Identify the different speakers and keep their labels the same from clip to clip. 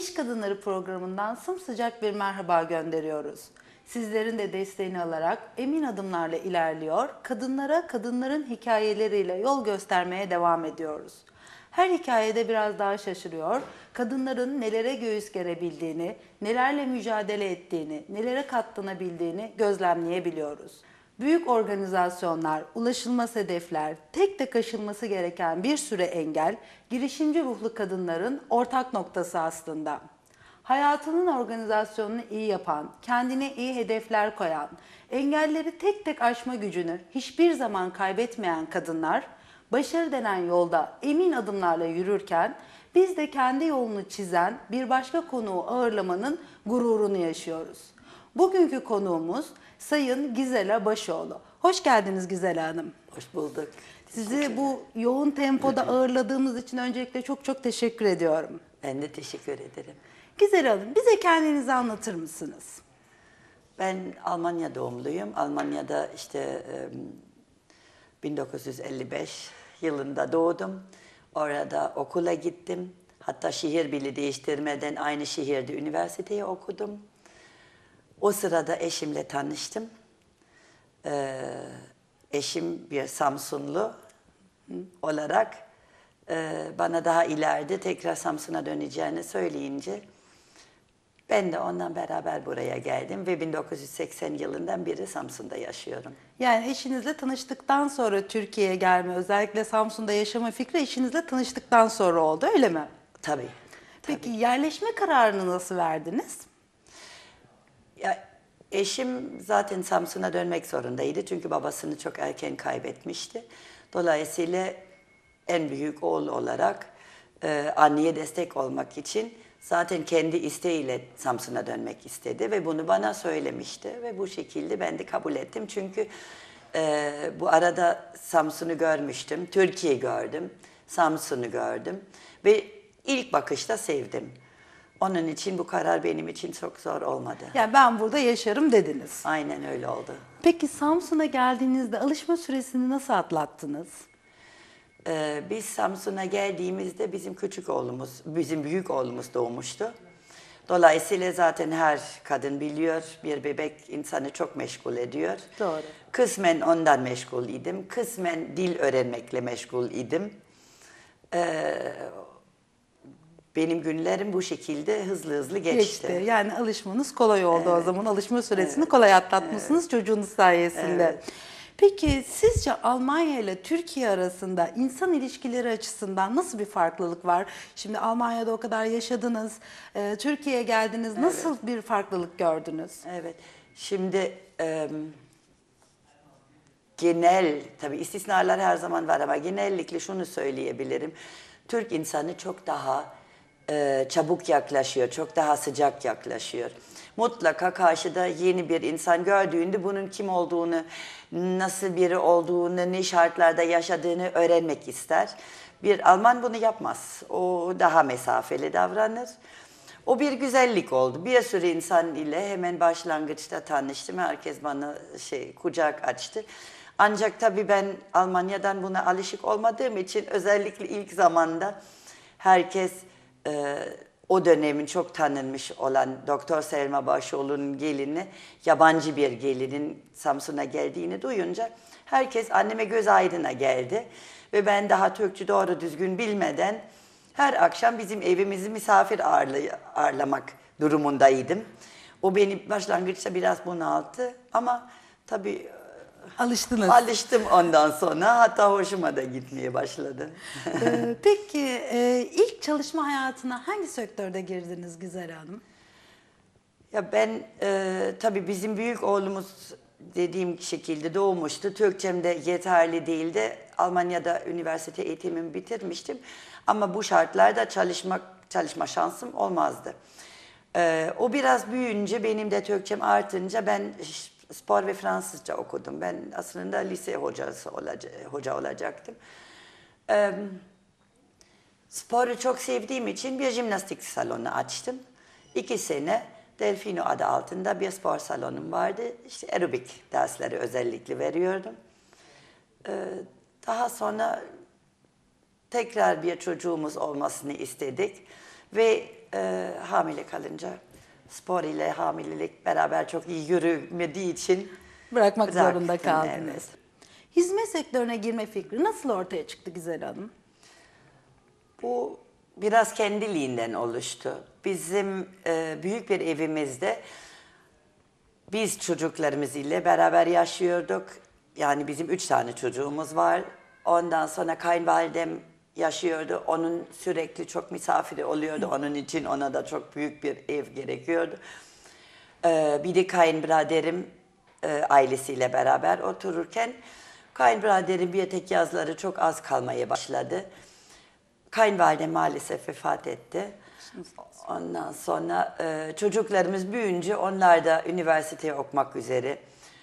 Speaker 1: İş Kadınları programından sımsıcak bir merhaba gönderiyoruz. Sizlerin de desteğini alarak emin adımlarla ilerliyor, kadınlara kadınların hikayeleriyle yol göstermeye devam ediyoruz. Her hikayede biraz daha şaşırıyor, kadınların nelere göğüs gerebildiğini, nelerle mücadele ettiğini, nelere katlanabildiğini gözlemleyebiliyoruz. Büyük organizasyonlar, ulaşılmaz hedefler, tek tek aşılması gereken bir sürü engel, girişimci ruhlu kadınların ortak noktası aslında. Hayatının organizasyonunu iyi yapan, kendine iyi hedefler koyan, engelleri tek tek aşma gücünü hiçbir zaman kaybetmeyen kadınlar, başarı denen yolda emin adımlarla yürürken, biz de kendi yolunu çizen bir başka konuğu ağırlamanın gururunu yaşıyoruz. Bugünkü konuğumuz Sayın Gizela Başoğlu. Hoş geldiniz Gizela Hanım.
Speaker 2: Hoş bulduk.
Speaker 1: Sizi bu yoğun tempoda ağırladığımız için öncelikle çok teşekkür ediyorum.
Speaker 2: Ben de teşekkür ederim.
Speaker 1: Gizela Hanım, bize kendinizi anlatır mısınız?
Speaker 2: Ben Almanya doğumluyum. Almanya'da 1955 yılında doğdum. Orada okula gittim. Hatta şehir bile değiştirmeden aynı şehirde üniversiteyi okudum. O sırada eşimle tanıştım. Eşim bir Samsunlu olarak bana daha ileride tekrar Samsun'a döneceğini söyleyince ben de ondan beraber buraya geldim ve 1980 yılından beri Samsun'da yaşıyorum.
Speaker 1: Yani eşinizle tanıştıktan sonra Türkiye'ye gelme, özellikle Samsun'da yaşama fikri eşinizle tanıştıktan sonra oldu, öyle mi?
Speaker 2: Tabii.
Speaker 1: Peki yerleşme kararını nasıl verdiniz?
Speaker 2: Ya, eşim zaten Samsun'a dönmek zorundaydı çünkü babasını çok erken kaybetmişti. Dolayısıyla en büyük oğul olarak anneye destek olmak için zaten kendi isteğiyle Samsun'a dönmek istedi ve bunu bana söylemişti ve bu şekilde ben de kabul ettim çünkü bu arada Samsun'u görmüştüm, Türkiye gördüm, Samsun'u gördüm ve ilk bakışta sevdim. Onun için bu karar benim için çok zor olmadı.
Speaker 1: Yani ben burada yaşarım dediniz.
Speaker 2: Aynen öyle oldu.
Speaker 1: Peki Samsun'a geldiğinizde alışma süresini nasıl atlattınız?
Speaker 2: Biz Samsun'a geldiğimizde bizim büyük oğlumuz doğmuştu. Dolayısıyla zaten her kadın biliyor, bir bebek insanı çok meşgul ediyor.
Speaker 1: Doğru.
Speaker 2: Kısmen ondan meşgul idim, kısmen dil öğrenmekle meşgul idim. Benim günlerim bu şekilde hızlı geçti.
Speaker 1: Yani alışmanız kolay oldu o zaman. Alışma süresini kolay atlatmışsınız çocuğunuz sayesinde.
Speaker 2: Evet.
Speaker 1: Peki sizce Almanya ile Türkiye arasında insan ilişkileri açısından nasıl bir farklılık var? Şimdi Almanya'da o kadar yaşadınız, Türkiye'ye geldiniz. Nasıl bir farklılık gördünüz?
Speaker 2: Evet. Şimdi genel, tabii istisnalar her zaman var ama genellikle şunu söyleyebilirim. Türk insanı çok daha çabuk yaklaşıyor, çok daha sıcak yaklaşıyor. Mutlaka karşıda yeni bir insan gördüğünde bunun kim olduğunu, nasıl biri olduğunu, ne şartlarda yaşadığını öğrenmek ister. Bir Alman bunu yapmaz. O daha mesafeli davranır. O bir güzellik oldu. Bir sürü insan ile hemen başlangıçta tanıştım. Herkes bana kucak açtı. Ancak tabii ben Almanya'dan buna alışık olmadığım için özellikle ilk zamanda herkes o dönemin çok tanınmış olan Doktor Selma Başoğlu'nun gelini, yabancı bir gelinin Samsun'a geldiğini duyunca herkes anneme göz aydına geldi. Ve ben daha Türkçe doğru düzgün bilmeden her akşam bizim evimizi misafir ağırlamak durumundaydım. O beni başlangıçta biraz bunalttı ama tabii
Speaker 1: Alıştınız.
Speaker 2: alıştım ondan sonra, hatta hoşuma da gitmeye başladı.
Speaker 1: Peki ilk çalışma hayatına hangi sektörde girdiniz Güzel Hanım?
Speaker 2: Ya ben tabii bizim büyük oğlumuz dediğim şekilde doğmuştu. Türkçem de yeterli değildi. Almanya'da üniversite eğitimimi bitirmiştim. Ama bu şartlarda çalışma şansım olmazdı. O biraz büyüyünce, benim de Türkçem artınca ben spor ve Fransızca okudum. Ben aslında lise hoca olacaktım. Sporu çok sevdiğim için bir jimnastik salonu açtım. 2 sene Delfino adı altında bir spor salonum vardı. İşte aerobik dersleri özellikle veriyordum. Daha sonra tekrar bir çocuğumuz olmasını istedik. Ve hamile kalınca spor ile hamilelik beraber çok iyi yürümediği için
Speaker 1: Bırakmak zorunda
Speaker 2: bıraktım,
Speaker 1: kaldınız.
Speaker 2: evet.
Speaker 1: Hizmet sektörüne girme fikri nasıl ortaya çıktı Güzel Hanım?
Speaker 2: Bu biraz kendiliğinden oluştu. Bizim büyük bir evimizde biz çocuklarımız ile beraber yaşıyorduk. Yani bizim 3 tane çocuğumuz var. Ondan sonra kayınvalidem yaşıyordu. Onun sürekli çok misafiri oluyordu. Onun için ona da çok büyük bir ev gerekiyordu. Bir de kayınbiraderim ailesiyle beraber otururken kayınbiraderim bir tek yazları çok az kalmaya başladı. Kayınvalidem maalesef vefat etti. Ondan sonra çocuklarımız büyüyünce onlar da üniversiteye okumak üzere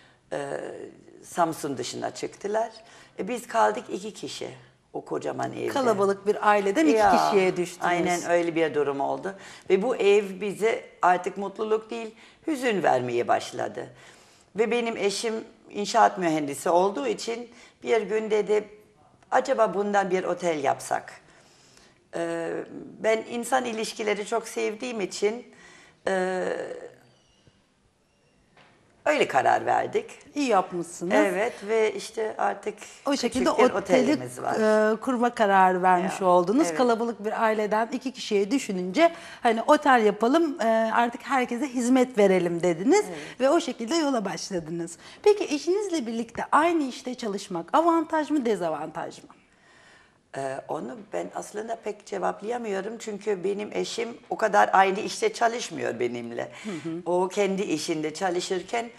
Speaker 2: Samsun dışına çıktılar. Biz kaldık 2 kişi o kocaman evde.
Speaker 1: Kalabalık bir aileden 2
Speaker 2: Ya,
Speaker 1: kişiye düştünüz.
Speaker 2: Aynen öyle bir durum oldu. Ve bu ev bize artık mutluluk değil, hüzün vermeye başladı. Ve benim eşim inşaat mühendisi olduğu için bir gün dedi, acaba bundan bir otel yapsak. Ben insan ilişkileri çok sevdiğim için öyle karar verdik.
Speaker 1: İyi yapmışsınız.
Speaker 2: Evet ve işte artık
Speaker 1: O şekilde
Speaker 2: küçük bir
Speaker 1: oteli
Speaker 2: otelimiz var.
Speaker 1: kurma kararı vermiş
Speaker 2: Ya,
Speaker 1: oldunuz.
Speaker 2: evet.
Speaker 1: Kalabalık bir aileden 2 kişiye düşününce hani otel yapalım artık herkese hizmet verelim dediniz ve o şekilde yola başladınız. Peki eşinizle birlikte aynı işte çalışmak avantaj mı dezavantaj mı?
Speaker 2: Onu ben aslında pek cevaplayamıyorum çünkü benim eşim o kadar aynı işte çalışmıyor benimle. O kendi işinde çalışırken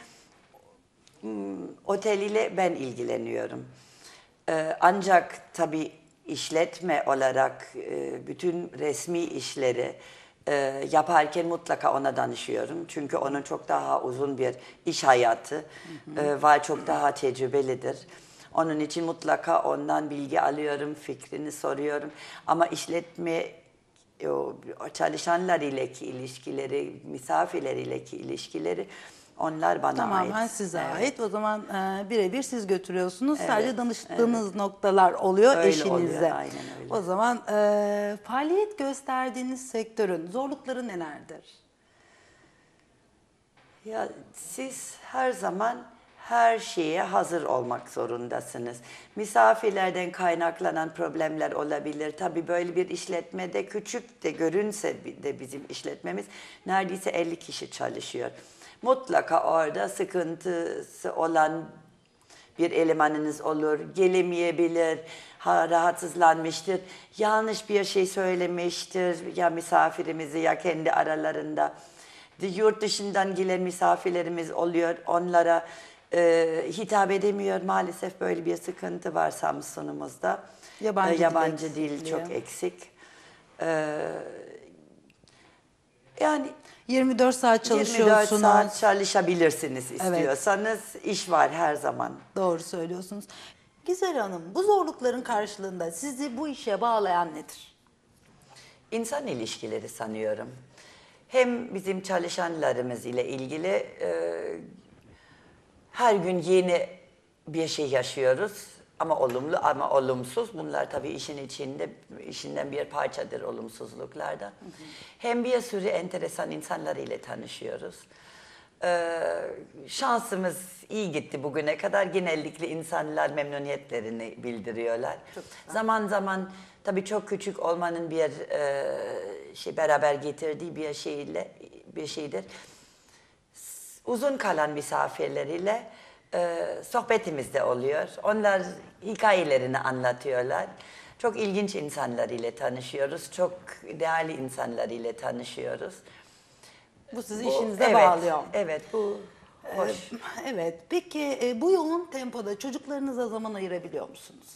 Speaker 2: otel ile ben ilgileniyorum. Ancak tabii işletme olarak bütün resmi işleri yaparken mutlaka ona danışıyorum. Çünkü onun çok daha uzun bir iş hayatı var, çok daha tecrübelidir. Onun için mutlaka ondan bilgi alıyorum, fikrini soruyorum. Ama işletme o çalışanlar ileki ilişkileri, misafirler ileki ilişkileri onlar bana
Speaker 1: Tamamen
Speaker 2: ait.
Speaker 1: size
Speaker 2: Evet.
Speaker 1: ait. O zaman birebir siz götürüyorsunuz.
Speaker 2: Evet,
Speaker 1: Sadece danıştığınız noktalar oluyor
Speaker 2: Öyle
Speaker 1: eşinize.
Speaker 2: oluyor, aynen öyle.
Speaker 1: O zaman faaliyet gösterdiğiniz sektörün zorlukları nelerdir?
Speaker 2: Ya siz her zaman her şeye hazır olmak zorundasınız. Misafirlerden kaynaklanan problemler olabilir. Tabii böyle bir işletmede küçük de görünse de bizim işletmemiz neredeyse 50 kişi çalışıyor. Mutlaka orada sıkıntısı olan bir elemanınız olur, gelemeyebilir, rahatsızlanmıştır, yanlış bir şey söylemiştir ya misafirimizi ya kendi aralarında. Yurt dışından gelen misafirlerimiz oluyor, onlara hitap edemiyor. Maalesef böyle bir sıkıntı var Samsun'umuzda.
Speaker 1: Yabancı dil
Speaker 2: Dil
Speaker 1: eksikliği.
Speaker 2: çok eksik. Yani
Speaker 1: 24 saat
Speaker 2: 24
Speaker 1: çalışıyorsunuz.
Speaker 2: saat çalışabilirsiniz istiyorsanız. İş var her zaman.
Speaker 1: Doğru söylüyorsunuz. Güzel Hanım, bu zorlukların karşılığında sizi bu işe bağlayan nedir?
Speaker 2: İnsan ilişkileri sanıyorum. Hem bizim çalışanlarımız ile ilgili her gün yeni bir şey yaşıyoruz. Ama olumlu ama olumsuz. Bunlar tabii işinden bir parçadır olumsuzluklardan. Hem bir sürü enteresan insanlar ile tanışıyoruz. Şansımız iyi gitti bugüne kadar. Genellikle insanlar memnuniyetlerini bildiriyorlar. Zaman zaman tabii çok küçük olmanın bir beraber getirdiği bir şeydir. Uzun kalan misafirleriyle sohbetimiz de oluyor. Onlar hikayelerini anlatıyorlar. Çok ilginç insanlar ile tanışıyoruz. Çok değerli insanlar ile tanışıyoruz.
Speaker 1: Bu sizi
Speaker 2: Bu-
Speaker 1: işinize
Speaker 2: evet,
Speaker 1: bağlıyor.
Speaker 2: Evet, bu hoş.
Speaker 1: Evet. Peki bu yoğun tempoda çocuklarınıza zaman ayırabiliyor musunuz?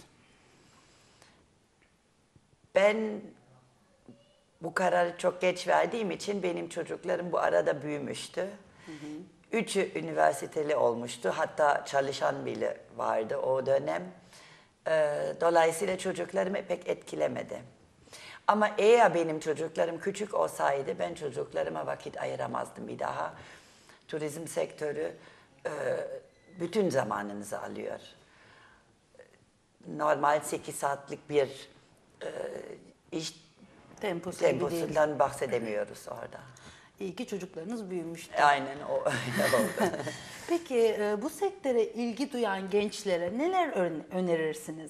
Speaker 2: Ben bu kararı çok geç verdiğim için benim çocuklarım bu arada büyümüştü. Üçü üniversiteli olmuştu. Hatta çalışan bile vardı o dönem. Dolayısıyla çocuklarımı pek etkilemedi. Ama eğer benim çocuklarım küçük olsaydı ben çocuklarıma vakit ayıramazdım bir daha. Turizm sektörü bütün zamanınızı alıyor. Normal 8 saatlik bir iş
Speaker 1: Tempo sahibi değil.
Speaker 2: temposundan bahsedemiyoruz orada.
Speaker 1: İyi ki çocuklarınız büyümüştü.
Speaker 2: Aynen o öyle oldu.
Speaker 1: Peki bu sektöre ilgi duyan gençlere neler önerirsiniz?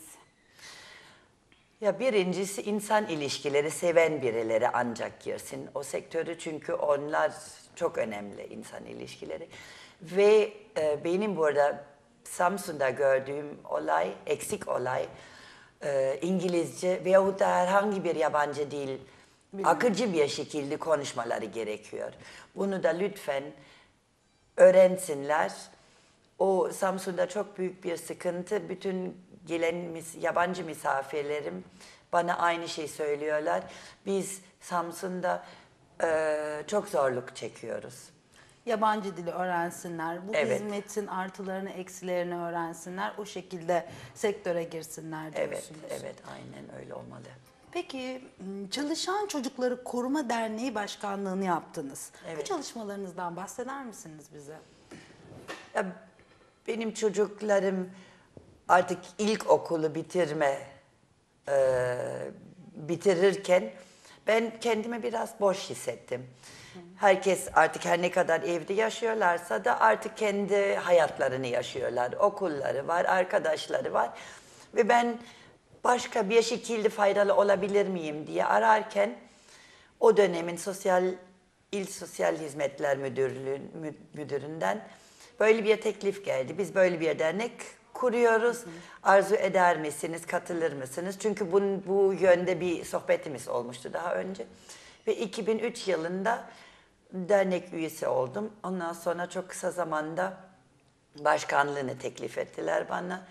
Speaker 2: Ya birincisi insan ilişkileri seven birileri ancak girsin o sektörü çünkü onlar çok önemli insan ilişkileri. Ve benim burada Samsun'da gördüğüm olay, eksik olay İngilizce veyahut da herhangi bir yabancı dil akıcı bir şekilde konuşmaları gerekiyor. Bunu da lütfen öğrensinler. O Samsun'da çok büyük bir sıkıntı. Bütün gelen yabancı misafirlerim bana aynı şey söylüyorlar. Biz Samsun'da çok zorluk çekiyoruz.
Speaker 1: Yabancı dili öğrensinler, bu
Speaker 2: Evet.
Speaker 1: hizmetin artılarını eksilerini öğrensinler, o şekilde sektöre girsinler
Speaker 2: Evet,
Speaker 1: diyorsunuz.
Speaker 2: evet, aynen öyle olmalı.
Speaker 1: Peki Çalışan Çocukları Koruma Derneği Başkanlığı'nı yaptınız. Bu
Speaker 2: Evet.
Speaker 1: çalışmalarınızdan bahseder misiniz bize?
Speaker 2: Ya, benim çocuklarım artık ilkokulu bitirirken ben kendimi biraz boş hissettim. Herkes artık her ne kadar evde yaşıyorlarsa da artık kendi hayatlarını yaşıyorlar. Okulları var, arkadaşları var. Ve ben başka bir şekilde faydalı olabilir miyim diye ararken o dönemin İl Sosyal Hizmetler Müdürü'nden böyle bir teklif geldi. Biz böyle bir dernek kuruyoruz. Arzu eder misiniz, katılır mısınız? Çünkü bu yönde bir sohbetimiz olmuştu daha önce. Ve 2003 yılında dernek üyesi oldum. Ondan sonra çok kısa zamanda başkanlığını teklif ettiler bana.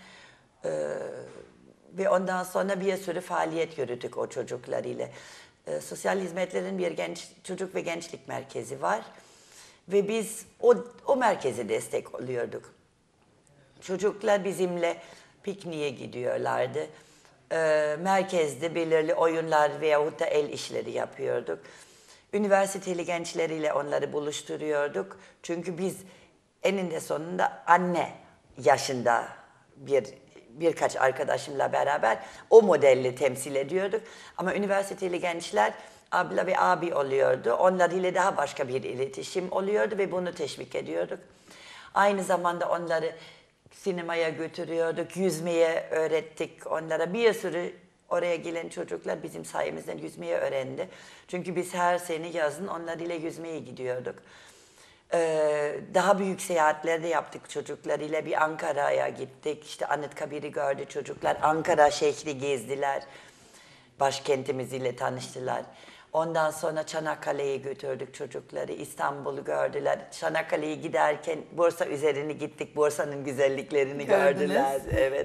Speaker 2: Ve ondan sonra bir sürü faaliyet yürüttük o çocuklar ile. Sosyal hizmetlerin bir çocuk ve gençlik merkezi var. Ve biz o merkeze destek oluyorduk. Çocuklar bizimle pikniğe gidiyorlardı. Merkezde belirli oyunlar veyahut da el işleri yapıyorduk. Üniversiteli gençleriyle onları buluşturuyorduk. Çünkü biz eninde sonunda anne yaşında birkaç arkadaşımla beraber o modeli temsil ediyorduk. Ama üniversiteli gençler abla ve abi oluyordu. Onlar ile daha başka bir iletişim oluyordu ve bunu teşvik ediyorduk. Aynı zamanda onları sinemaya götürüyorduk, yüzmeye öğrettik onlara. Bir sürü oraya gelen çocuklar bizim sayemizden yüzmeyi öğrendi. Çünkü biz her sene yazın onlar ile yüzmeye gidiyorduk. Daha büyük seyahatler de yaptık çocuklarıyla. Bir Ankara'ya gittik. İşte Anıtkabir'i gördü çocuklar. Ankara şehri gezdiler. Başkentimiz ile tanıştılar. Ondan sonra Çanakkale'ye götürdük çocukları. İstanbul'u gördüler. Çanakkale'ye giderken Bursa üzerini gittik. Bursa'nın güzelliklerini gördüler. Evet.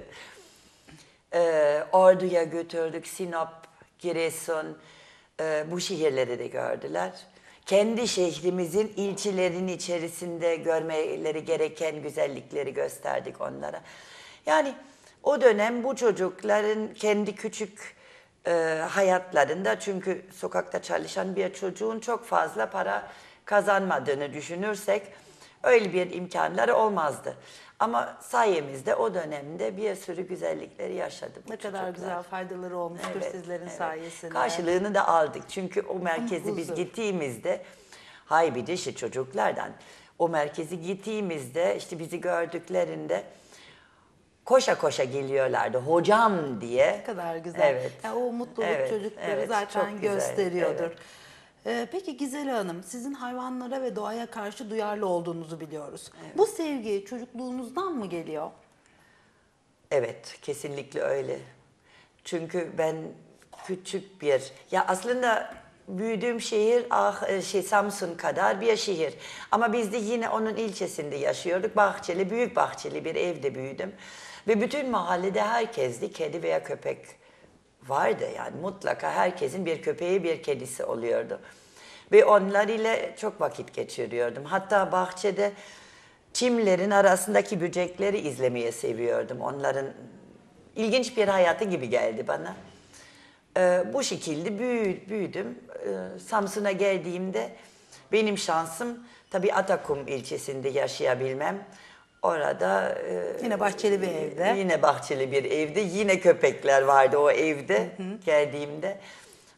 Speaker 2: Ordu'ya götürdük. Sinop, Giresun, bu şehirleri de gördüler. Kendi şehrimizin ilçelerinin içerisinde görmeleri gereken güzellikleri gösterdik onlara. Yani o dönem bu çocukların kendi küçük hayatlarında, çünkü sokakta çalışan bir çocuğun çok fazla para kazanmadığını düşünürsek öyle bir imkanları olmazdı. Ama sayemizde o dönemde bir sürü güzellikleri yaşadı bu
Speaker 1: Ne kadar
Speaker 2: çocuklar.
Speaker 1: güzel faydaları olmuştur
Speaker 2: Evet,
Speaker 1: sizlerin
Speaker 2: evet.
Speaker 1: sayesinde.
Speaker 2: Karşılığını da aldık. Çünkü o merkezi biz
Speaker 1: Huzur.
Speaker 2: gittiğimizde, hay bir de işte çocuklardan, o merkezi gittiğimizde işte bizi gördüklerinde koşa koşa geliyorlardı hocam diye.
Speaker 1: Ne kadar güzel.
Speaker 2: Evet.
Speaker 1: Yani o mutluluk
Speaker 2: Evet,
Speaker 1: çocukları
Speaker 2: evet,
Speaker 1: zaten
Speaker 2: çok güzel,
Speaker 1: gösteriyordur.
Speaker 2: evet.
Speaker 1: Peki Gizeli Hanım, sizin hayvanlara ve doğaya karşı duyarlı olduğunuzu biliyoruz. Bu sevgi çocukluğunuzdan mı geliyor?
Speaker 2: Evet, kesinlikle öyle. Çünkü ben küçük ya aslında büyüdüğüm şehir Samsun kadar bir şehir. Ama biz de yine onun ilçesinde yaşıyorduk. Büyük bahçeli bir evde büyüdüm. Ve bütün mahallede herkeste kedi veya köpek vardı. Yani mutlaka herkesin bir köpeği, bir kedisi oluyordu. Ve onlar ile çok vakit geçiriyordum. Hatta bahçede çimlerin arasındaki böcekleri izlemeyi seviyordum. Onların ilginç bir hayatı gibi geldi bana. Bu şekilde büyüdüm. Samsun'a geldiğimde benim şansım tabii Atakum ilçesinde yaşayabilmem. Orada
Speaker 1: Yine bahçeli bir evde.
Speaker 2: Yine bahçeli bir evde. Yine köpekler vardı o evde geldiğimde.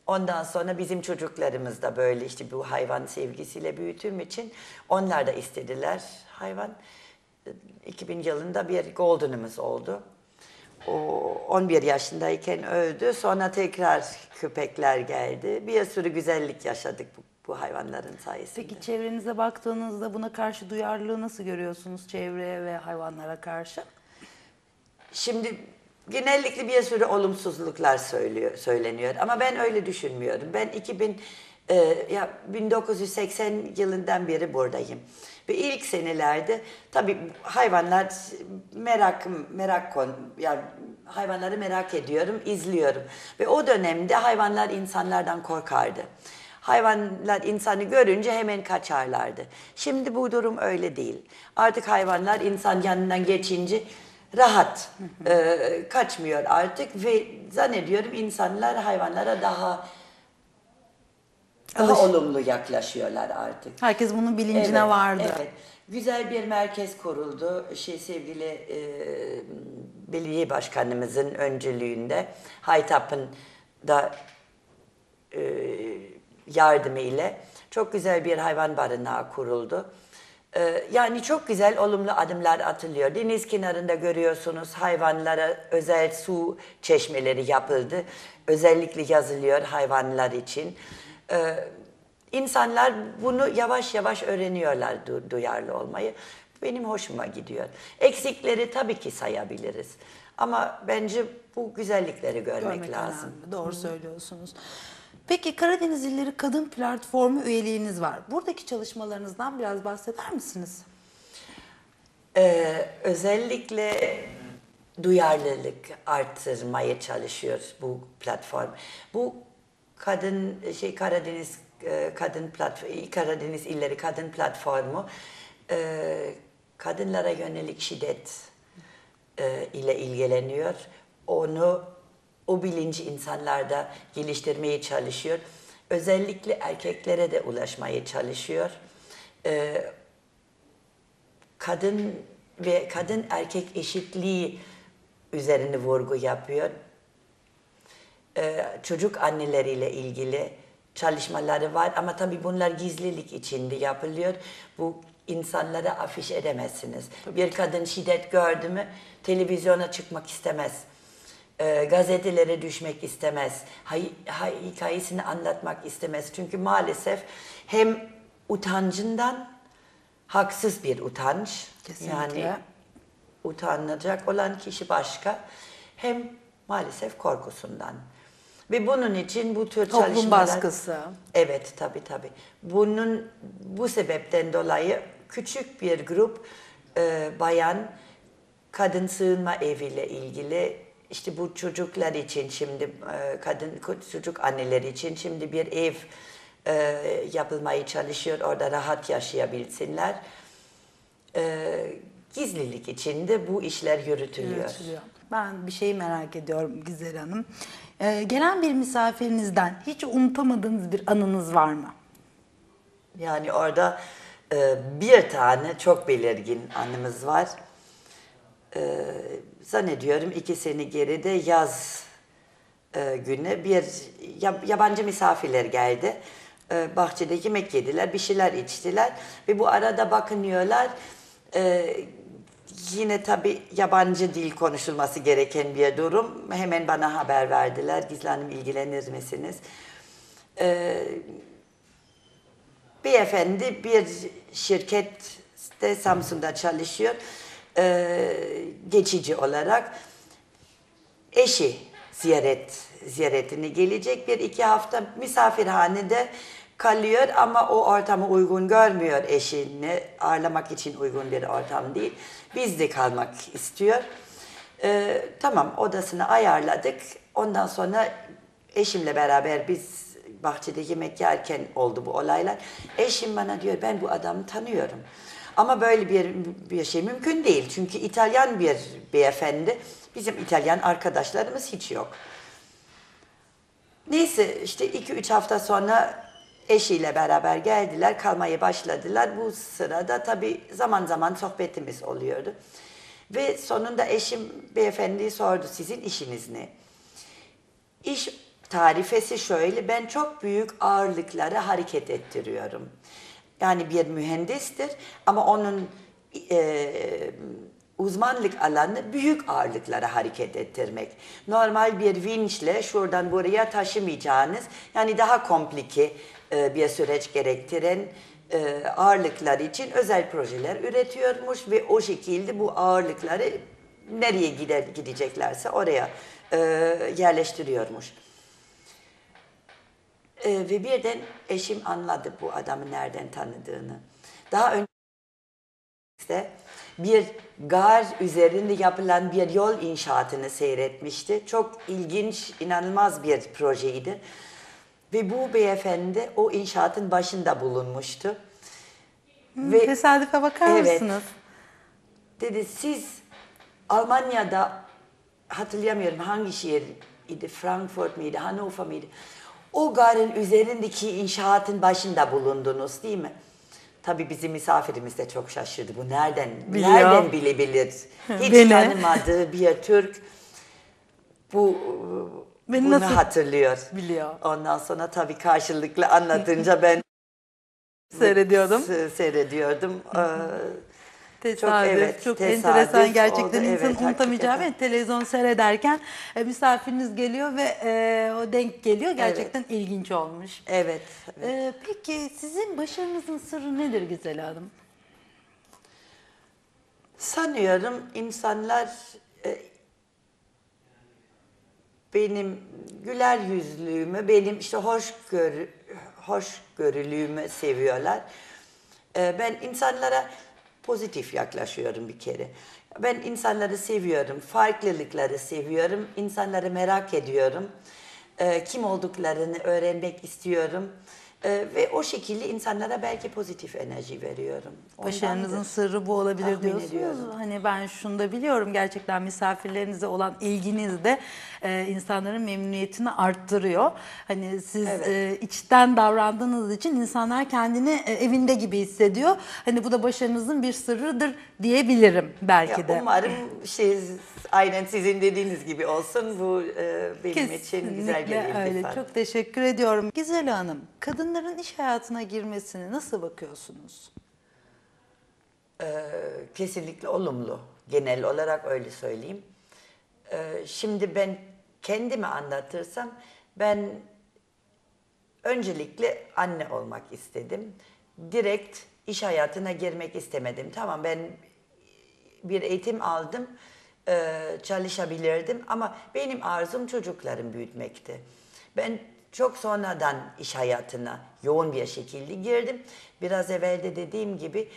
Speaker 2: Ondan sonra bizim çocuklarımız da böyle işte bu hayvan sevgisiyle büyütüğüm için onlar da istediler hayvan. 2000 yılında bir golden'ımız oldu. O 11 yaşındayken öldü. Sonra tekrar köpekler geldi. Bir sürü güzellik yaşadık bu hayvanların sayesinde.
Speaker 1: Peki çevrenize baktığınızda buna karşı duyarlılığı nasıl görüyorsunuz, çevreye ve hayvanlara karşı?
Speaker 2: Şimdi genellikle bir sürü olumsuzluklar söyleniyor ama ben öyle düşünmüyorum. Ben 1980 yılından beri buradayım. Ve ilk senelerde tabii hayvanlar yani hayvanları merak ediyorum, izliyorum. Ve o dönemde hayvanlar insanlardan korkardı. Hayvanlar insanı görünce hemen kaçarlardı. Şimdi bu durum öyle değil. Artık hayvanlar insan yanından geçince rahat kaçmıyor artık ve zannediyorum insanlar hayvanlara daha olumlu yaklaşıyorlar artık.
Speaker 1: Herkes bunun bilincine vardı.
Speaker 2: Evet. Güzel bir merkez kuruldu. Sevgili belediye başkanımızın öncülüğünde Haytap'ın da yardımı ile çok güzel bir hayvan barınağı kuruldu. Yani çok güzel olumlu adımlar atılıyor. Deniz kenarında görüyorsunuz hayvanlara özel su çeşmeleri yapıldı. Özellikle yazılıyor hayvanlar için. İnsanlar bunu yavaş yavaş öğreniyorlar duyarlı olmayı. Benim hoşuma gidiyor. Eksikleri tabii ki sayabiliriz. Ama bence bu güzellikleri görmek lazım.
Speaker 1: Önemli. Doğru söylüyorsunuz. Peki Karadeniz İlleri Kadın Platformu üyeliğiniz var. Buradaki çalışmalarınızdan biraz bahseder misiniz?
Speaker 2: Özellikle duyarlılık artırmaya çalışıyor bu platform. Bu Karadeniz İlleri Kadın Platformu kadınlara yönelik şiddet ile ilgileniyor. O bilinci insanlarda geliştirmeye çalışıyor. Özellikle erkeklere de ulaşmaya çalışıyor. Kadın ve kadın erkek eşitliği üzerine vurgu yapıyor. Çocuk anneleriyle ilgili çalışmaları var ama tabii bunlar gizlilik içinde yapılıyor. Bu insanlara afiş edemezsiniz. Bir kadın şiddet gördü mü televizyona çıkmak istemez. Gazetelere düşmek istemez. Hikayesini anlatmak istemez. Çünkü maalesef hem utancından haksız bir utanç.
Speaker 1: Kesinlikle.
Speaker 2: Yani utanacak olan kişi başka. Hem maalesef korkusundan. Ve bunun için bu tür
Speaker 1: Toplum
Speaker 2: çalışmalar...
Speaker 1: baskısı.
Speaker 2: Evet, tabii. Bu sebepten dolayı küçük bir grup bayan kadın sığınma eviyle ilgili işte bu çocuklar için şimdi çocuk anneleri için şimdi bir ev yapılmaya çalışıyor. Orada rahat yaşayabilsinler. Gizlilik içinde bu işler yürütülüyor.
Speaker 1: Ben bir şey merak ediyorum Güzel Hanım. Gelen bir misafirinizden hiç unutamadığınız bir anınız var mı?
Speaker 2: Yani orada bir tane çok belirgin anımız var. Zannediyorum 2 sene geride yaz günü bir yabancı misafirler geldi. Bahçede yemek yediler, bir şeyler içtiler ve bu arada bakınıyorlar. Yine tabii yabancı dil konuşulması gereken bir durum. Hemen bana haber verdiler. Gizli Hanım ilgilenir misiniz? Beyefendi bir şirkette Samsun'da çalışıyor. Geçici olarak eşi ziyaretine gelecek. 1-2 hafta misafirhanede kalıyor ama o ortamı uygun görmüyor eşini. Ağırlamak için uygun bir ortam değil. Bizde kalmak istiyor. Tamam odasını ayarladık. Ondan sonra eşimle beraber biz bahçede yemek yerken oldu bu olaylar. Eşim bana diyor ben bu adamı tanıyorum. Ama böyle bir şey mümkün değil. Çünkü İtalyan bir beyefendi. Bizim İtalyan arkadaşlarımız hiç yok. Neyse işte 2-3 hafta sonra eşiyle beraber geldiler, kalmaya başladılar. Bu sırada tabii zaman zaman sohbetimiz oluyordu. Ve sonunda eşim beyefendiye sordu sizin işiniz ne? İş tarifesi şöyle, ben çok büyük ağırlıkları hareket ettiriyorum. Yani bir mühendistir ama onun uzmanlık alanı büyük ağırlıkları hareket ettirmek. Normal bir vinçle şuradan buraya taşımayacağınız, yani daha komplike bir süreç gerektiren ağırlıklar için özel projeler üretiyormuş ve o şekilde bu ağırlıkları nereye gideceklerse oraya yerleştiriyormuş. Ve birden eşim anladı bu adamı nereden tanıdığını. Daha önce bir gar üzerinde yapılan bir yol inşaatını seyretmişti. Çok ilginç, inanılmaz bir projeydi. Ve bu beyefendi o inşaatın başında bulunmuştu. Ve
Speaker 1: Tesadüfe bakar
Speaker 2: evet,
Speaker 1: mısınız?
Speaker 2: dedi siz Almanya'da, hatırlamıyorum hangi şehir idi, Frankfurt miydi, Hannover miydi? O garın üzerindeki inşaatın başında bulundunuz değil mi? Tabii bizim misafirimiz de çok şaşırdı. Bu nereden bilebilir? Hiç
Speaker 1: Beni.
Speaker 2: tanımadığı bir Türk
Speaker 1: Beni
Speaker 2: bunu
Speaker 1: nasıl
Speaker 2: hatırlıyor.
Speaker 1: biliyor?
Speaker 2: Ondan sonra tabii karşılıklı anlatınca ben
Speaker 1: Seyrediyordum.
Speaker 2: Seyrediyordum.
Speaker 1: Tesadüf, çok
Speaker 2: tesadüf
Speaker 1: enteresan gerçekten
Speaker 2: oldu.
Speaker 1: insanın
Speaker 2: Evet,
Speaker 1: unutamayacağı
Speaker 2: hakikaten.
Speaker 1: ve televizyon seyrederken misafiriniz geliyor ve o denk geliyor. Gerçekten ilginç olmuş.
Speaker 2: Evet.
Speaker 1: Peki sizin başarınızın sırrı nedir Güzel Hanım?
Speaker 2: Sanıyorum insanlar benim güler yüzlülüğümü, benim işte hoşgörülüğümü seviyorlar. Ben insanlara pozitif yaklaşıyorum bir kere. Ben insanları seviyorum, farklılıkları seviyorum, insanları merak ediyorum. Kim olduklarını öğrenmek istiyorum. Ve o şekilde insanlara belki pozitif enerji veriyorum.
Speaker 1: Başarınızın
Speaker 2: Ondandır.
Speaker 1: sırrı bu olabilir
Speaker 2: Tahmin
Speaker 1: diyorsunuz.
Speaker 2: ediyorum.
Speaker 1: Hani ben şunu da biliyorum, gerçekten misafirlerinize olan ilginiz de insanların memnuniyetini arttırıyor. Hani siz
Speaker 2: Evet.
Speaker 1: içten davrandığınız için insanlar kendini evinde gibi hissediyor. Hani bu da başarınızın bir sırrıdır diyebilirim belki
Speaker 2: Ya
Speaker 1: de.
Speaker 2: umarım aynen sizin dediğiniz gibi olsun. Bu benim için güzel bir
Speaker 1: Kesinlikle öyle.
Speaker 2: iltifat.
Speaker 1: Çok teşekkür ediyorum. Güzel Hanım, kadınların iş hayatına girmesine nasıl bakıyorsunuz?
Speaker 2: Kesinlikle olumlu. Genel olarak öyle söyleyeyim. Şimdi ben kendimi anlatırsam, ben öncelikle anne olmak istedim. Direkt iş hayatına girmek istemedim. Tamam, ben bir eğitim aldım, çalışabilirdim ama benim arzum çocuklarımı büyütmekti. Ben çok sonradan iş hayatına yoğun bir şekilde girdim. Biraz evvel de dediğim gibi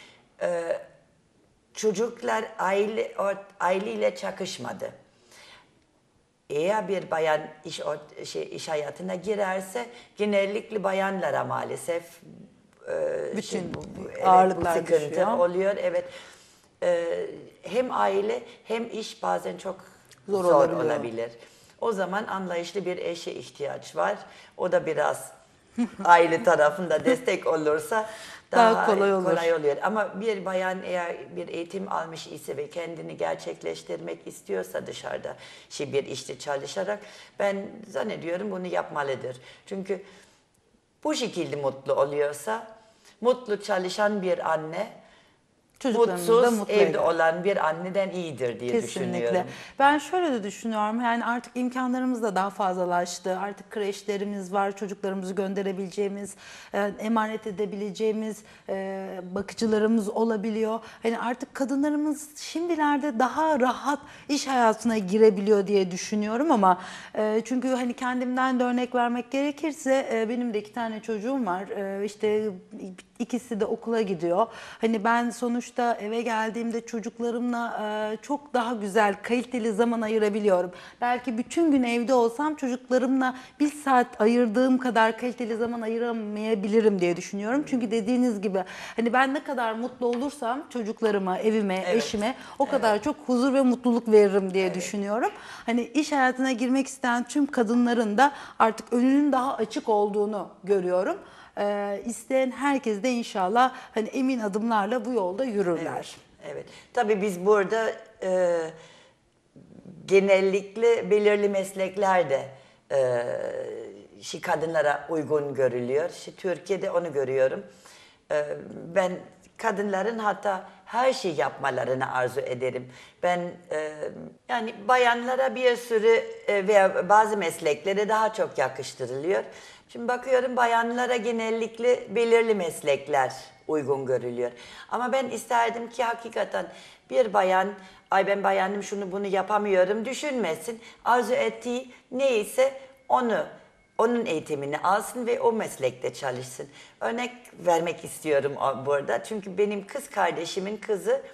Speaker 2: çocuklar aileyle çakışmadı. Eğer bir bayan iş hayatına girerse genellikle bayanlara maalesef
Speaker 1: Bütün
Speaker 2: evet,
Speaker 1: ağırlıklar
Speaker 2: bu sıkıntı
Speaker 1: düşüyor.
Speaker 2: oluyor. Evet. Hem aile hem iş bazen çok
Speaker 1: Zor
Speaker 2: zor
Speaker 1: olabiliyor.
Speaker 2: olabilir. O zaman anlayışlı bir eşe ihtiyaç var. O da biraz aile tarafında destek olursa
Speaker 1: Daha kolay olur.
Speaker 2: oluyor. Ama bir bayan eğer bir eğitim almış ise ve kendini gerçekleştirmek istiyorsa dışarıda bir işte çalışarak, ben zannediyorum bunu yapmalıdır. Çünkü bu şekilde mutlu oluyorsa, mutlu çalışan bir anne
Speaker 1: Çocuklarımızı da
Speaker 2: mutsuz
Speaker 1: mutlu
Speaker 2: evde
Speaker 1: eder.
Speaker 2: olan bir anneden iyidir diye
Speaker 1: Kesinlikle.
Speaker 2: düşünüyorum.
Speaker 1: Ben şöyle de düşünüyorum, yani artık imkanlarımız da daha fazlalaştı. Artık kreşlerimiz var, çocuklarımızı gönderebileceğimiz, emanet edebileceğimiz bakıcılarımız olabiliyor. Hani artık kadınlarımız şimdilerde daha rahat iş hayatına girebiliyor diye düşünüyorum ama çünkü hani kendimden de örnek vermek gerekirse benim de 2 tane çocuğum var. İşte ikisi de okula gidiyor. Hani ben sonuçta eve geldiğimde çocuklarımla çok daha güzel, kaliteli zaman ayırabiliyorum. Belki bütün gün evde olsam çocuklarımla 1 saat ayırdığım kadar kaliteli zaman ayıramayabilirim diye düşünüyorum. Çünkü dediğiniz gibi hani ben ne kadar mutlu olursam çocuklarıma, evime,
Speaker 2: Evet.
Speaker 1: eşime o kadar çok huzur ve mutluluk veririm diye düşünüyorum. Hani iş hayatına girmek isteyen tüm kadınların da artık önünün daha açık olduğunu görüyorum. İsteyen herkes de inşallah hani emin adımlarla bu yolda yürürler.
Speaker 2: Evet. Tabii biz burada genellikle belirli mesleklerde kadınlara uygun görülüyor. Türkiye'de onu görüyorum. Ben kadınların hatta her şey yapmalarını arzu ederim. Ben yani bayanlara bir sürü veya bazı mesleklere daha çok yakıştırılıyor. Şimdi bakıyorum bayanlara genellikle belirli meslekler uygun görülüyor. Ama ben isterdim ki hakikaten bir bayan, ay ben bayanım şunu bunu yapamıyorum düşünmesin. Arzu ettiği neyse onun eğitimini alsın ve o meslekte çalışsın. Örnek vermek istiyorum burada. Çünkü benim kız kardeşimin kızı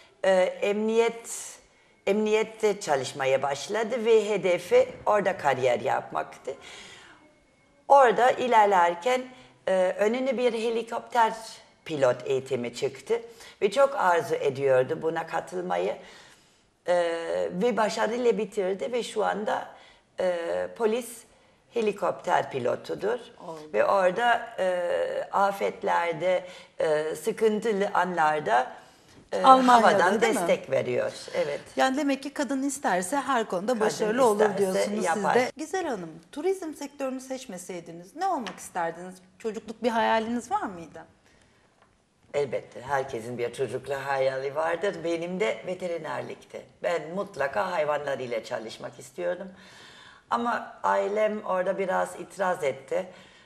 Speaker 2: emniyette çalışmaya başladı ve hedefi orada kariyer yapmaktı. Orada ilerlerken önüne bir helikopter pilot eğitimi çıktı ve çok arzu ediyordu buna katılmayı ve başarıyla bitirdi ve şu anda polis helikopter pilotudur. Ve orada afetlerde, sıkıntılı anlarda
Speaker 1: Almanya'da,
Speaker 2: havadan
Speaker 1: değil mi?
Speaker 2: destek veriyor. Evet.
Speaker 1: Yani demek ki kadın isterse her konuda başarılı
Speaker 2: Kadın
Speaker 1: olur
Speaker 2: isterse
Speaker 1: diyorsunuz
Speaker 2: yapar.
Speaker 1: siz de. Güzel Hanım, turizm sektörünü seçmeseydiniz ne olmak isterdiniz? Çocukluk bir hayaliniz var mıydı?
Speaker 2: Elbette herkesin bir çocukla hayali vardır. Benim de veterinerlikti. Ben mutlaka hayvanlar ile çalışmak istiyordum. Ama ailem orada biraz itiraz etti.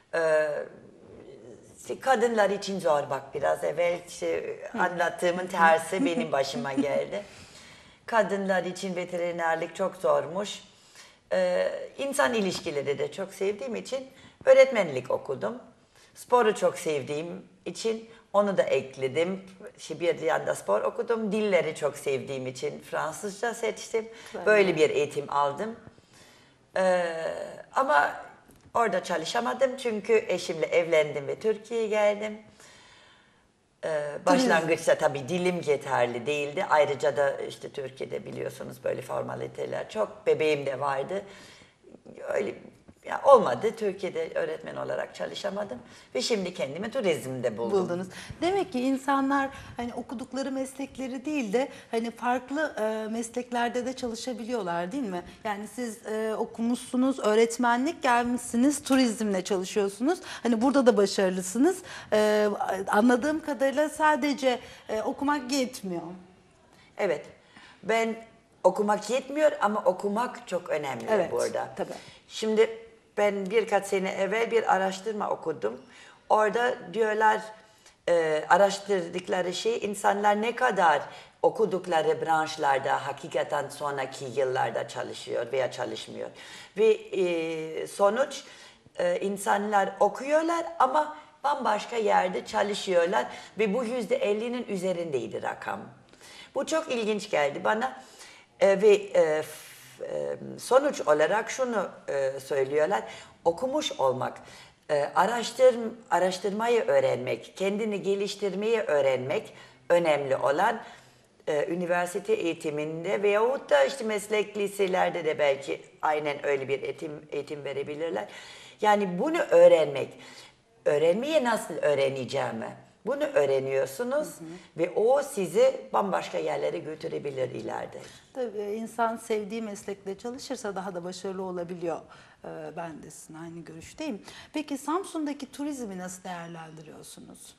Speaker 2: Kadınlar için zor bak biraz evvel anlattığımın tersi benim başıma geldi. Kadınlar için veterinerlik çok zormuş. İnsan ilişkileri de çok sevdiğim için öğretmenlik okudum. Sporu çok sevdiğim için onu da ekledim. Bir yanda spor okudum. Dilleri çok sevdiğim için Fransızca seçtim. Böyle bir eğitim aldım. Ama orada çalışamadım çünkü eşimle evlendim ve Türkiye'ye geldim. Başlangıçta tabii dilim yeterli değildi. Ayrıca da işte Türkiye'de biliyorsunuz böyle formaliteler çok. Bebeğim de vardı. Öyle ya olmadı. Türkiye'de öğretmen olarak çalışamadım ve şimdi kendimi turizmde buldum.
Speaker 1: Demek ki insanlar hani okudukları meslekleri değil de hani farklı mesleklerde de çalışabiliyorlar değil mi? Yani siz okumuşsunuz, öğretmenlik gelmişsiniz, turizmle çalışıyorsunuz. Hani burada da başarılısınız. Anladığım kadarıyla sadece okumak yetmiyor.
Speaker 2: Evet. Ben okumak yetmiyor ama okumak çok önemli
Speaker 1: Evet,
Speaker 2: burada.
Speaker 1: tabii.
Speaker 2: Şimdi ben birkaç sene evvel bir araştırma okudum. Orada diyorlar araştırdıkları şey insanlar ne kadar okudukları branşlarda hakikaten sonraki yıllarda çalışıyor veya çalışmıyor. Ve sonuç insanlar okuyorlar ama bambaşka yerde çalışıyorlar ve bu %50'nin üzerindeydi rakam. Bu çok ilginç geldi bana ve sonuç olarak şunu söylüyorlar. Okumuş olmak, araştırmayı öğrenmek, kendini geliştirmeyi öğrenmek önemli olan üniversite eğitiminde veyahut da işte meslek liselerde de belki aynen öyle bir eğitim verebilirler. Yani bunu öğrenmek, öğrenmeyi nasıl öğreneceğimi bunu öğreniyorsunuz ve o sizi bambaşka yerlere götürebilir ileride.
Speaker 1: Tabii insan sevdiği meslekle çalışırsa daha da başarılı olabiliyor. Ben de sizin aynı görüşteyim. Peki Samsun'daki turizmi nasıl değerlendiriyorsunuz?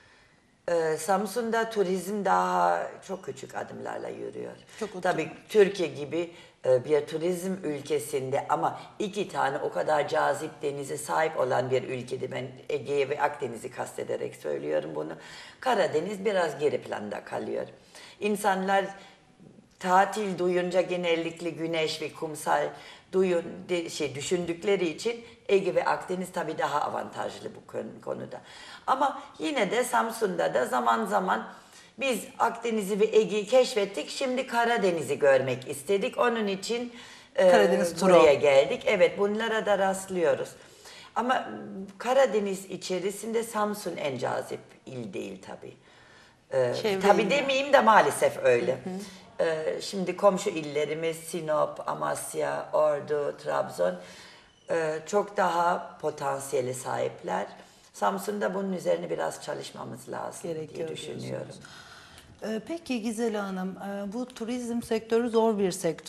Speaker 2: Samsun'da turizm daha çok küçük adımlarla yürüyor.
Speaker 1: Çok
Speaker 2: Tabii Türkiye gibi bir turizm ülkesinde ama iki tane o kadar cazip denize sahip olan bir ülkede ben Ege'yi ve Akdeniz'i kastederek söylüyorum bunu. Karadeniz biraz geri planda kalıyor. İnsanlar tatil duyunca genellikle güneş ve kumsal düşündükleri için Ege ve Akdeniz tabii daha avantajlı bu konuda. Ama yine de Samsun'da da zaman zaman biz Akdeniz'i ve Ege'yi keşfettik. Şimdi Karadeniz'i görmek istedik. Onun için
Speaker 1: Karadeniz turu.
Speaker 2: buraya geldik. Evet, bunlara da rastlıyoruz. Ama Karadeniz içerisinde Samsun en cazip il değil tabii. Tabii demeyeyim de maalesef öyle. Şimdi komşu illerimiz Sinop, Amasya, Ordu, Trabzon çok daha potansiyele sahipler. Samsun'da bunun üzerine biraz çalışmamız lazım diye düşünüyorum.
Speaker 1: Peki Gizel Hanım, bu turizm sektörü zor bir sektör.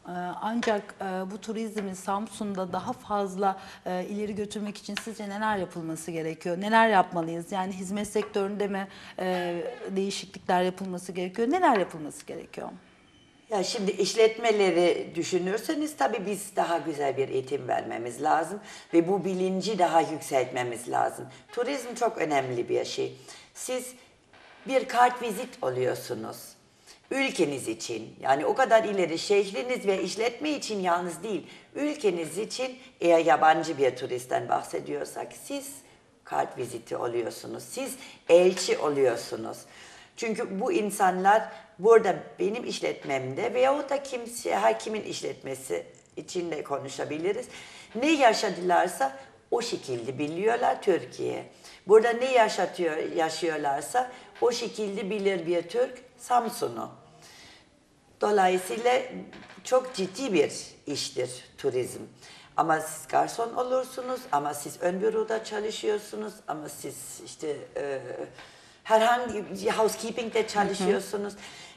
Speaker 1: Ancak bu turizmi Samsun'da daha fazla ileri götürmek için sizce neler yapılması gerekiyor? Neler yapmalıyız? Yani hizmet sektöründe mi değişiklikler yapılması gerekiyor? Neler yapılması gerekiyor?
Speaker 2: Ya şimdi işletmeleri düşünürseniz tabii biz daha güzel bir eğitim vermemiz lazım ve bu bilinci daha yükseltmemiz lazım. Turizm çok önemli bir şey. Siz bir kart vizit oluyorsunuz. Ülkeniz için, yani o kadar ileri şehriniz ve işletme için yalnız değil, ülkeniz için, eğer yabancı bir turistten bahsediyorsak, siz kart viziti oluyorsunuz, siz elçi oluyorsunuz. Çünkü bu insanlar burada benim işletmemde veyahut da kimse, her kimin işletmesi içinde konuşabiliriz. Ne yaşadılarsa o şekilde biliyorlar Türkiye. Burada ne yaşıyorlarsa o şekilde bilir bir Türk Samsun'u. Dolayısıyla çok ciddi bir iştir turizm. Ama siz garson olursunuz, ama siz ön büroda çalışıyorsunuz, ama siz işte herhangi housekeeping'de çalışıyorsunuz.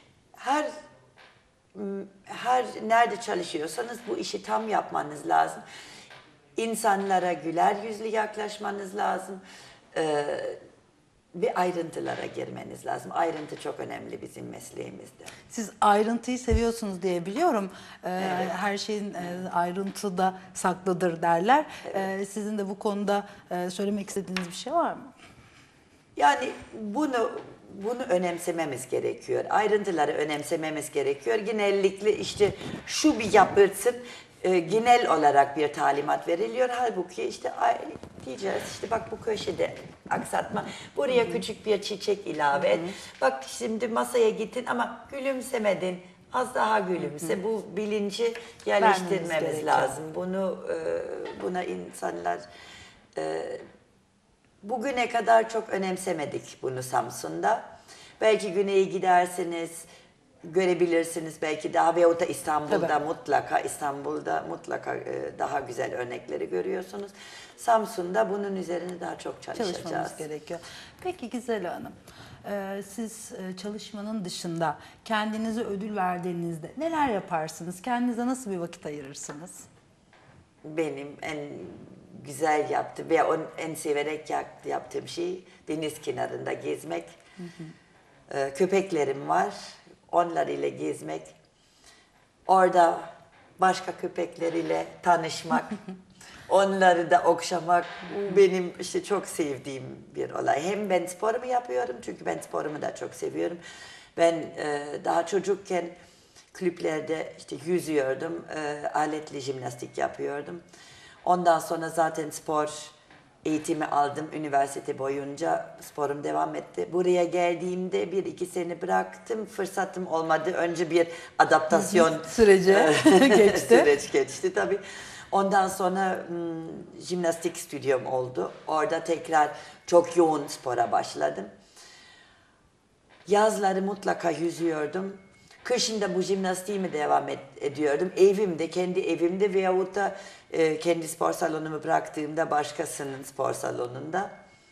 Speaker 2: Her nerede çalışıyorsanız bu işi tam yapmanız lazım. İnsanlara güler yüzlü yaklaşmanız lazım. Ve ayrıntılara girmeniz lazım. Ayrıntı çok önemli bizim mesleğimizde.
Speaker 1: Siz ayrıntıyı seviyorsunuz diye biliyorum. Her şeyin ayrıntıda saklıdır derler. Sizin de bu konuda söylemek istediğiniz bir şey var mı?
Speaker 2: Yani bunu önemsememiz gerekiyor. Ayrıntıları önemsememiz gerekiyor. Genellikle işte şu bir yapılsın, genel olarak bir talimat veriliyor. Halbuki işte diyeceğiz işte bak bu köşede aksatma. Buraya küçük bir çiçek ilave et. Bak şimdi masaya gittin ama gülümsemedin. Az daha gülümse. Bu bilinci yerleştirmemiz lazım. Buna insanlar bugüne kadar çok önemsemedik bunu Samsun'da. Belki güneye gidersiniz, görebilirsiniz belki daha veyahut da İstanbul'da mutlaka daha güzel örnekleri görüyorsunuz. Samsun'da bunun üzerine daha çok çalışacağız.
Speaker 1: Çalışmamız gerekiyor. Peki Güzel Hanım, siz çalışmanın dışında kendinize ödül verdiğinizde neler yaparsınız? Kendinize nasıl bir vakit ayırırsınız?
Speaker 2: Benim en güzel yaptığım ve en severek yaptığım şey deniz kenarında gezmek. Köpeklerim var. Onlar ile gezmek. Orada başka köpekleriyle tanışmak. Onları da okşamak. Bu benim işte çok sevdiğim bir olay. Hem ben sporumu yapıyorum çünkü ben sporumu da çok seviyorum. Ben daha çocukken kulüplerde işte yüzüyordum, aletli jimnastik yapıyordum. Ondan sonra zaten spor eğitimi aldım üniversite boyunca, sporum devam etti. Buraya geldiğimde 1-2 sene bıraktım, fırsatım olmadı. Önce bir adaptasyon
Speaker 1: süreci geçti.
Speaker 2: Süreç geçti tabii. Ondan sonra jimnastik stüdyom oldu. Orada tekrar çok yoğun spora başladım. Yazları mutlaka yüzüyordum. Kışın da bu jimnastiğimi devam ediyordum. Evimde, kendi evimde veyahut da kendi spor salonumu bıraktığımda başkasının spor salonunda.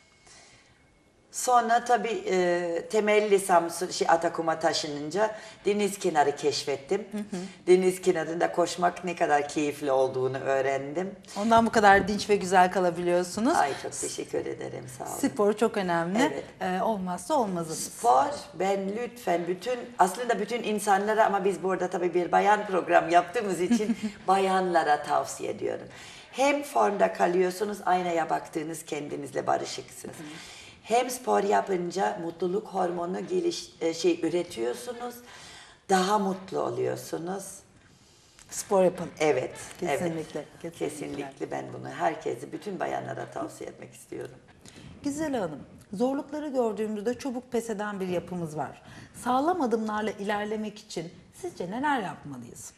Speaker 2: Sonra tabii temelli Samsun, Atakum'a taşınınca deniz kenarı keşfettim. Deniz kenarında koşmak ne kadar keyifli olduğunu öğrendim.
Speaker 1: Ondan bu kadar dinç ve güzel kalabiliyorsunuz.
Speaker 2: Ay çok teşekkür ederim, sağ olun.
Speaker 1: Spor çok önemli.
Speaker 2: Evet.
Speaker 1: Olmazsa olmazımız.
Speaker 2: Spor, ben lütfen aslında bütün insanlara ama biz burada tabii bir bayan program yaptığımız için bayanlara tavsiye ediyorum. Hem formda kalıyorsunuz, aynaya baktığınız kendinizle barışıksınız. Hem spor yapınca mutluluk hormonu üretiyorsunuz, daha mutlu oluyorsunuz.
Speaker 1: Spor yapın.
Speaker 2: Evet,
Speaker 1: Kesinlikle,
Speaker 2: evet.
Speaker 1: kesinlikle.
Speaker 2: Kesinlikle ben bunu herkese, bütün bayanlara tavsiye etmek istiyorum.
Speaker 1: Güzel Hanım, zorlukları gördüğümüzde çabuk pes eden bir yapımız var. Sağlam adımlarla ilerlemek için sizce neler yapmalıyız?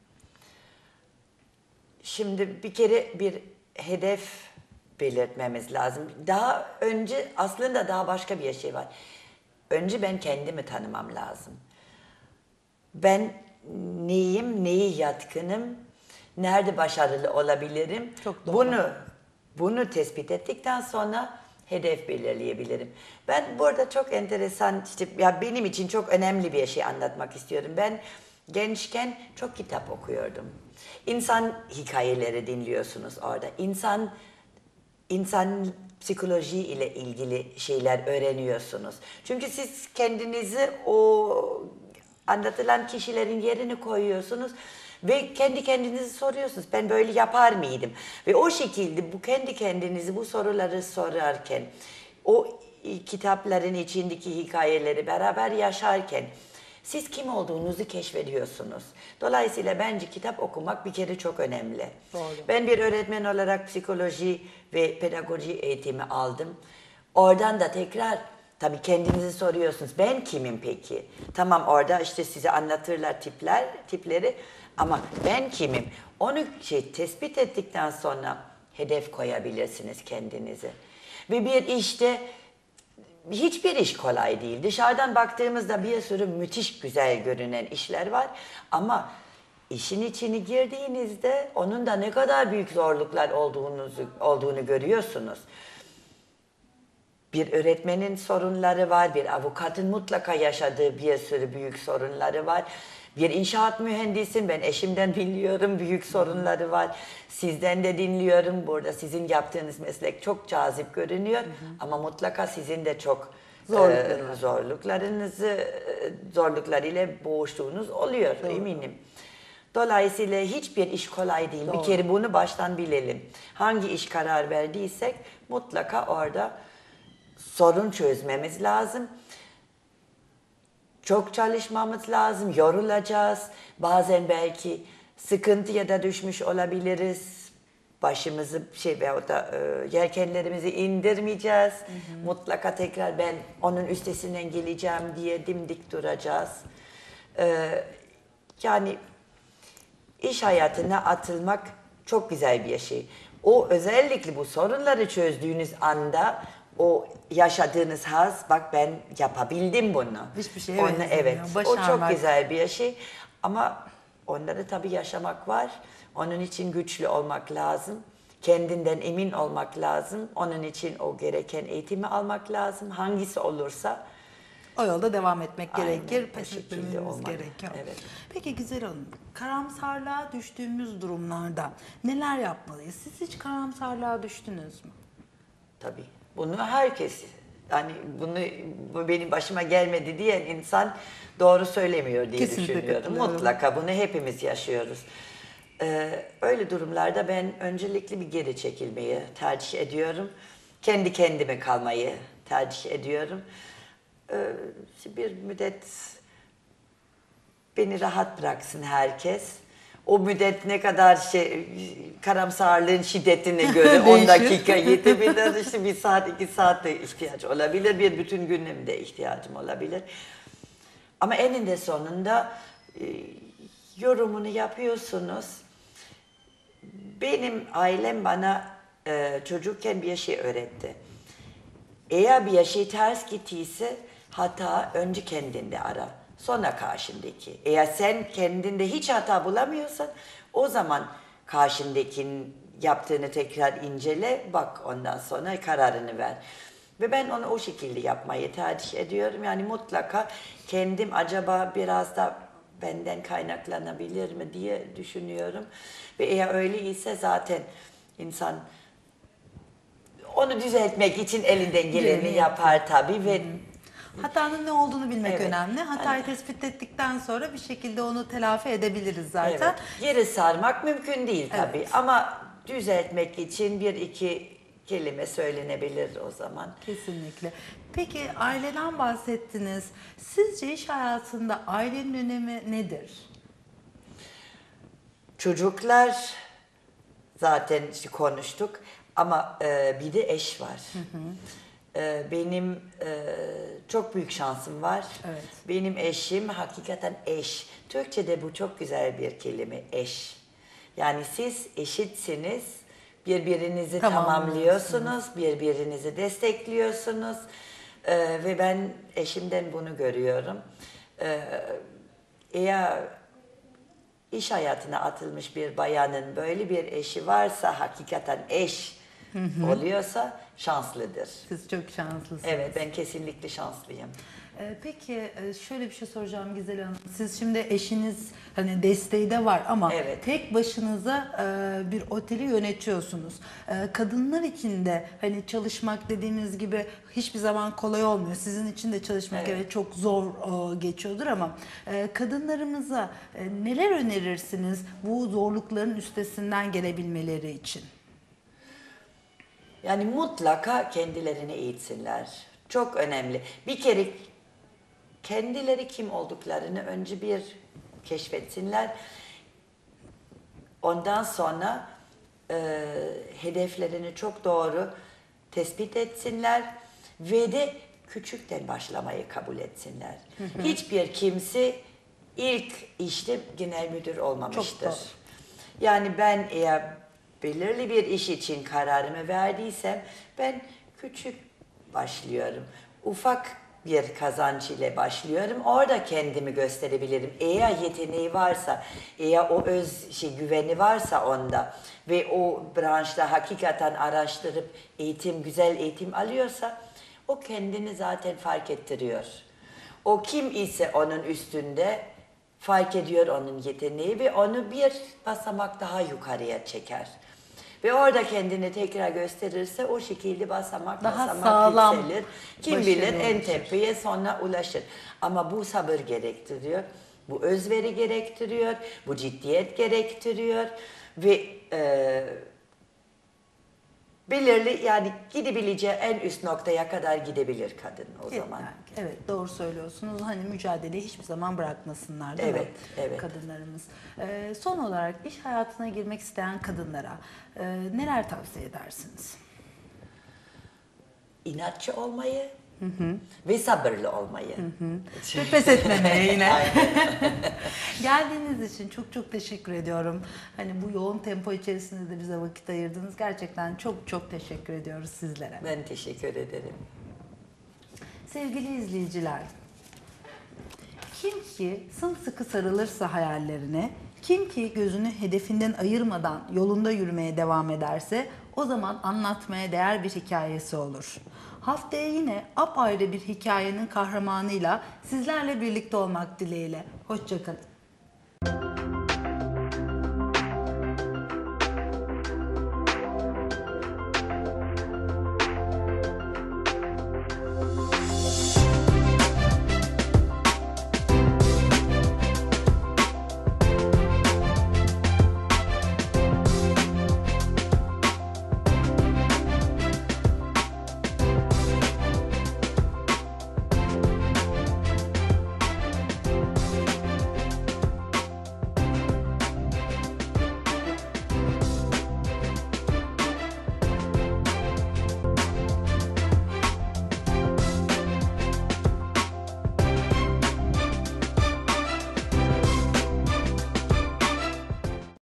Speaker 2: Şimdi bir kere bir hedef belirtmemiz lazım. Daha önce aslında daha başka bir şey var. Önce ben kendimi tanımam lazım. Ben neyim, neyi yatkınım, nerede başarılı olabilirim?
Speaker 1: Çok doğru.
Speaker 2: Bunu tespit ettikten sonra hedef belirleyebilirim. Ben burada çok enteresan, işte ya benim için çok önemli bir şey anlatmak istiyorum. Ben Gençken çok kitap okuyordum. İnsan hikayeleri dinliyorsunuz orada. İnsan psikoloji ile ilgili şeyler öğreniyorsunuz. Çünkü siz kendinizi o anlatılan kişilerin yerine koyuyorsunuz ve kendi kendinizi soruyorsunuz. Ben böyle yapar mıydım? Ve o şekilde bu kendi kendinizi bu soruları sorarken, o kitapların içindeki hikayeleri beraber yaşarken siz kim olduğunuzu keşfediyorsunuz. Dolayısıyla bence kitap okumak bir kere çok önemli.
Speaker 1: Doğru.
Speaker 2: Ben bir öğretmen olarak psikoloji ve pedagoji eğitimi aldım. Oradan da tekrar tabii kendinizi soruyorsunuz. Ben kimim peki? Tamam orada işte size anlatırlar tipleri ama ben kimim? Onu tespit ettikten sonra hedef koyabilirsiniz kendinize. Ve bir işte hiçbir iş kolay değil. Dışarıdan baktığımızda bir sürü müthiş güzel görünen işler var ama işin içine girdiğinizde onun da ne kadar büyük zorluklar olduğunu görüyorsunuz. Bir öğretmenin sorunları var, bir avukatın mutlaka yaşadığı bir sürü büyük sorunları var. Bir inşaat mühendisin, ben eşimden biliyorum büyük sorunları var. Sizden de dinliyorum, burada sizin yaptığınız meslek çok cazip görünüyor. Ama mutlaka sizin de çok zorluklar ile boğuştuğunuz oluyor eminim. Dolayısıyla hiçbir iş kolay değil. Bir kere bunu baştan bilelim. Hangi iş karar verdiysek mutlaka orada sorun çözmemiz lazım. Çok çalışmamız lazım, yorulacağız. Bazen belki sıkıntıya da düşmüş olabiliriz. Başımızı veyahut da yelkenlerimizi indirmeyeceğiz. Mutlaka tekrar ben onun üstesinden geleceğim diye dimdik duracağız. Yani iş hayatına atılmak çok güzel bir şey. O özellikle bu sorunları çözdüğünüz anda o yaşadığınız haz, bak ben yapabildim bunu.
Speaker 1: Hiçbir şeye benzemiyor.
Speaker 2: Evet, o çok
Speaker 1: Başarmak.
Speaker 2: güzel bir şey. Ama onları tabii yaşamak var. Onun için güçlü olmak lazım. Kendinden emin olmak lazım. Onun için o gereken eğitimi almak lazım. Hangisi olursa.
Speaker 1: O yolda devam etmek
Speaker 2: Aynen,
Speaker 1: gerekir,
Speaker 2: o
Speaker 1: pes
Speaker 2: şekilde
Speaker 1: etmememiz
Speaker 2: olmalı.
Speaker 1: gerekiyor.
Speaker 2: Evet.
Speaker 1: Peki Güzel Hanım, karamsarlığa düştüğümüz durumlarda neler yapmalıyız? Siz hiç karamsarlığa düştünüz mü?
Speaker 2: Tabii. Bunu herkes, yani bu benim başıma gelmedi diyen insan doğru söylemiyor diye
Speaker 1: Kesinlikle
Speaker 2: düşünüyorum.
Speaker 1: katılıyorum.
Speaker 2: Mutlaka bunu hepimiz yaşıyoruz. Öyle durumlarda ben öncelikle bir geri çekilmeyi tercih ediyorum. Kendi kendime kalmayı tercih ediyorum. Bir müddet beni rahat bıraksın herkes. O müddet ne kadar karamsarlığın şiddetine göre 10
Speaker 1: Değişir.
Speaker 2: dakika yetebilir. İşte 1 saat, 2 saat de ihtiyaç olabilir. Bir bütün günüm de ihtiyacım olabilir. Ama eninde sonunda yorumunu yapıyorsunuz. Benim ailem bana çocukken bir şey öğretti. Eğer bir şey ters gittiyse hata önce kendinde ara. Sonra karşındaki. Eğer sen kendinde hiç hata bulamıyorsan o zaman karşındakinin yaptığını tekrar incele, bak ondan sonra kararını ver. Ve ben onu o şekilde yapmayı tercih ediyorum. Yani mutlaka kendim acaba biraz da benden kaynaklanabilir mi diye düşünüyorum. Ve eğer öyleyse zaten insan onu düzeltmek için elinden geleni yapar tabii ve
Speaker 1: Hatanın ne olduğunu bilmek
Speaker 2: Evet.
Speaker 1: önemli. Hatayı tespit ettikten sonra bir şekilde onu telafi edebiliriz zaten.
Speaker 2: evet, geri sarmak mümkün değil tabii
Speaker 1: Evet.
Speaker 2: ama düzeltmek için bir iki kelime söylenebilir o zaman.
Speaker 1: Kesinlikle. Peki aileden bahsettiniz. Sizce iş hayatında ailenin önemi nedir?
Speaker 2: Çocuklar zaten işte konuştuk ama bir de eş var. Benim çok büyük şansım var.
Speaker 1: Evet.
Speaker 2: Benim eşim hakikaten eş. Türkçe'de bu çok güzel bir kelime, eş. Yani siz eşitsiniz, birbirinizi tamamlıyorsunuz, birbirinizi destekliyorsunuz. Ve ben eşimden bunu görüyorum. Eğer iş hayatına atılmış bir bayanın böyle bir eşi varsa, hakikaten eş oluyorsa şanslıdır.
Speaker 1: Siz çok şanslısınız.
Speaker 2: Evet, ben kesinlikle şanslıyım.
Speaker 1: Peki şöyle bir şey soracağım Güzel Hanım. Siz şimdi eşiniz hani desteği de var ama
Speaker 2: Evet.
Speaker 1: tek başınıza bir oteli yönetiyorsunuz. Kadınlar için de hani çalışmak dediğiniz gibi hiçbir zaman kolay olmuyor. Sizin için de çalışmak
Speaker 2: Evet.
Speaker 1: evet çok zor geçiyordur ama kadınlarımıza neler önerirsiniz bu zorlukların üstesinden gelebilmeleri için?
Speaker 2: Yani mutlaka kendilerini eğitsinler. Çok önemli. Bir kere kendileri kim olduklarını önce bir keşfetsinler. Ondan sonra hedeflerini çok doğru tespit etsinler ve de küçükten başlamayı kabul etsinler. Hiçbir kimse ilk işte genel müdür olmamıştır.
Speaker 1: Çok doğru.
Speaker 2: Yani ben eğer belirli bir iş için kararımı verdiysem ben küçük başlıyorum. Ufak bir kazanç ile başlıyorum. Orada kendimi gösterebilirim. Eğer yeteneği varsa, eğer o güveni varsa onda ve o branşta hakikaten araştırıp güzel eğitim alıyorsa o kendini zaten fark ettiriyor. O kim ise onun üstünde fark ediyor onun yeteneği ve onu bir basamak daha yukarıya çeker. Ve orada kendini tekrar gösterirse o şekilde basamak
Speaker 1: Daha
Speaker 2: basamak
Speaker 1: sağlam
Speaker 2: yükselir. Kim
Speaker 1: başarıya
Speaker 2: bilir en
Speaker 1: ulaşır.
Speaker 2: tepeye sonra ulaşır. Ama bu sabır gerektiriyor. Bu özveri gerektiriyor. Bu ciddiyet gerektiriyor. Ve belirli yani gidebileceği en üst noktaya kadar gidebilir kadın o zaman.
Speaker 1: Yani, evet doğru söylüyorsunuz. Hani mücadeleyi hiçbir zaman bırakmasınlar değil mi?
Speaker 2: Evet, evet.
Speaker 1: Kadınlarımız. Son olarak iş hayatına girmek isteyen kadınlara neler tavsiye edersiniz?
Speaker 2: İnatçı olmayı ve sabırlı olmayı.
Speaker 1: Ve pes etmemeye yine. Geldiğiniz için çok çok teşekkür ediyorum. Hani bu yoğun tempo içerisinde de bize vakit ayırdınız. Gerçekten çok çok teşekkür ediyoruz sizlere.
Speaker 2: Ben teşekkür ederim.
Speaker 1: Sevgili izleyiciler, kim ki sımsıkı sarılırsa hayallerine, kim ki gözünü hedefinden ayırmadan yolunda yürümeye devam ederse o zaman anlatmaya değer bir hikayesi olur. Haftaya yine apayrı bir hikayenin kahramanıyla sizlerle birlikte olmak dileğiyle. Hoşça kalın.